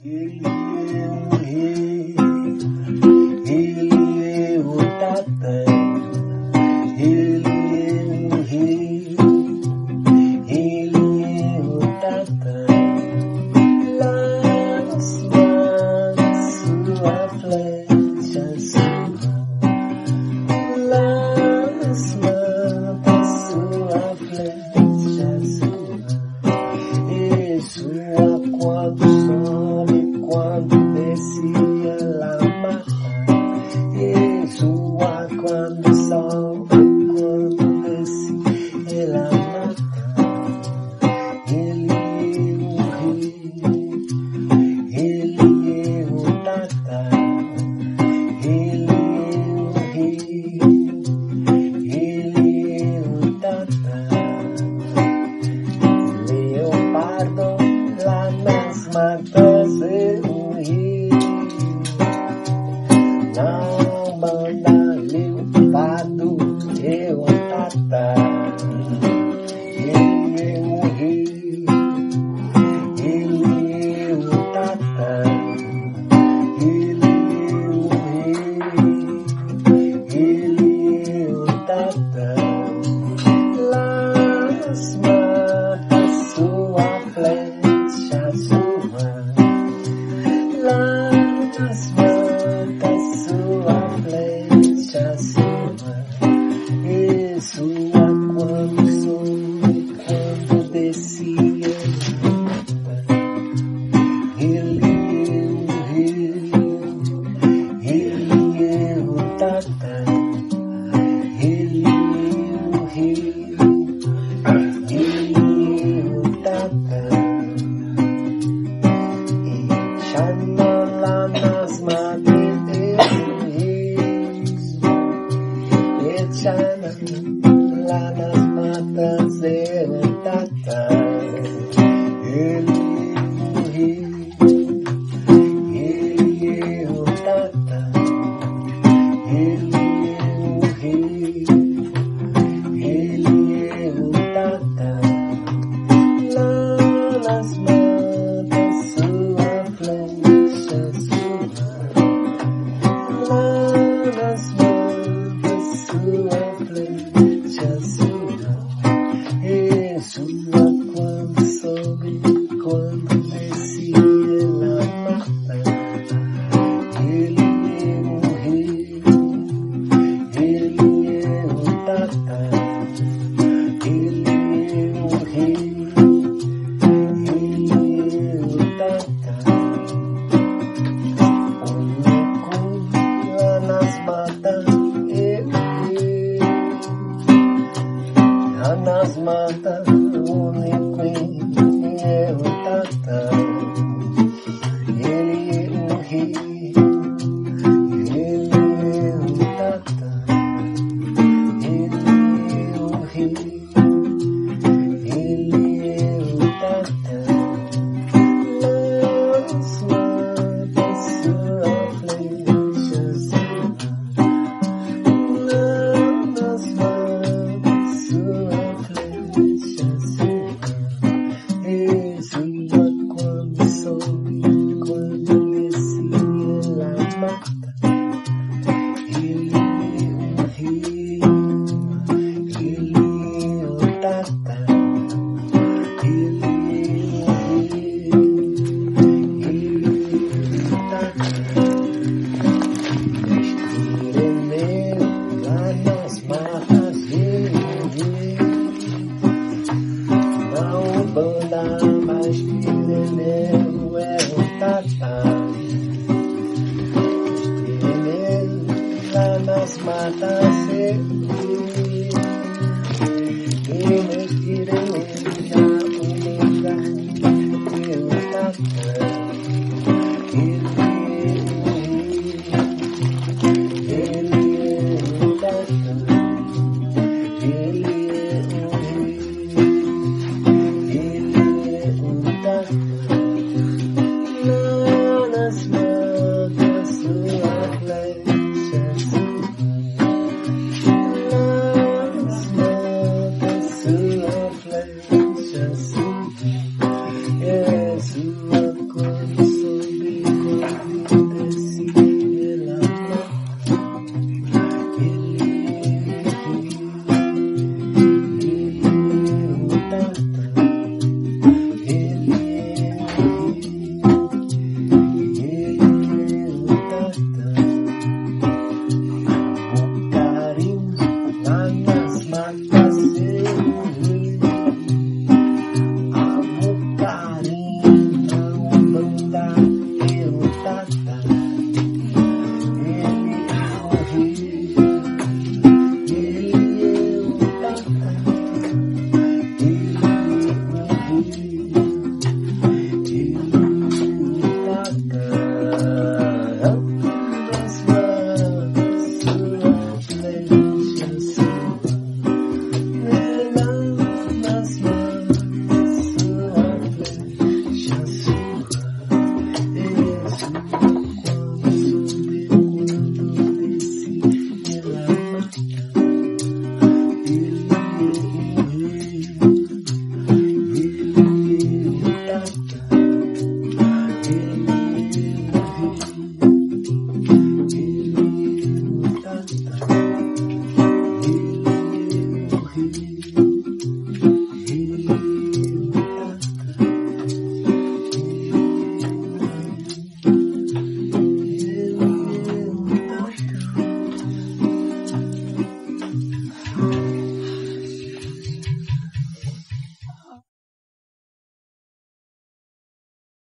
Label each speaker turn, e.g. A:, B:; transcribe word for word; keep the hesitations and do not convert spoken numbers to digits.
A: Ele é o rei, ele é o tata, ele é o rei, ele é o tata. Lança sua flecha sua, lança sua flecha sua, e sua quando sobe, quando desce ela mata, e sua quando sobe, quando desce ela mata. Ele é o rei, ele é o tata, ele é o rei, ele é o tata. Leopardo lá nas matas é o rei, não manda leopardo é o tata. Ele é o rei, ele é o tata, ele é o rei, ele é o tata. Las matas sua flecha sua, las matas sua flecha sua, e sua quando sobe, quando desce ele é o rei, ele é o tata, ele é o rei, ele é o tata. E chama lá nas matas é o rei, e chama lá nas matas é o tata. Ele é o rei, ele é o tata, ele é o rei, ele é o tata. Lá nas matas sua flecha sua, lá nas matas sua flecha sua, e sua quando sobe, quando desce ela mata. Ele é o rei, ele é o tata, ele é o rei, ele é o tata. O lá nas matas é o rei, lá nas matas o Nequim é o tata. Ele é o rei, ele é o tata, ele é o rei, ele é o tata. Las matas sua flecha sua, las matas sua flecha sua, e sua quando sobe, quando desce ela mata. Ele é o rei, ele é o tata, ele é o rei, ele é o tata. Estirei lá nas matas verde, não banda mais Estirei é o tata. Estirei lá nas matas verde, e me tirei já o lugar é o tata. Ele é o tata, ele é o rei, ele é o tata. Lá nas matas sua flecha sua, lá nas matas sua flecha sua, é sua cor. dormir.